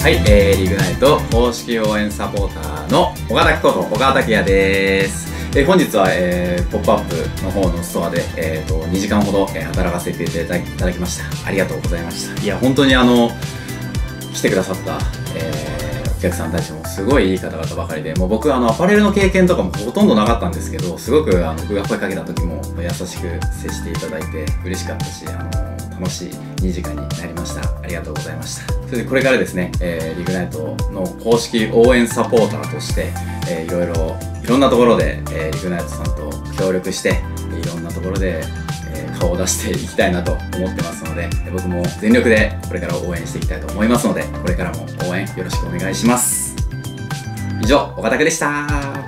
はい、リグナイト公式応援サポーターの小川拓こと小川拓也です。本日は、ポップアップの方のストアで、2時間ほど、働かせていただきました。ありがとうございました。いや、本当に来てくださった、お客さんたちもすごいいい方々ばかりで、もう僕アパレルの経験とかもほとんどなかったんですけど、すごく僕が声かけた時も優しく接していただいて嬉しかったし、楽しい2時間になりました。ありがとうございました。それでこれからですね、リグナイトの公式応援サポーターとして、いろんなところで、リグナイトさんと協力して、いろんなところで、顔を出していきたいなと思ってますので、僕も全力でこれから応援していきたいと思いますので、これからも応援よろしくお願いします。以上、岡拓でした。 今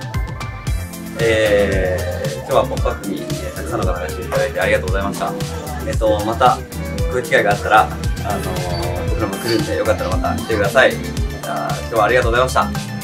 日はポップアップにたくさんの方が来ていただいてありがとうございました。またこういう機会があったら僕らも来るんで、よかったらまた来てください。じゃあ今日はありがとうございました。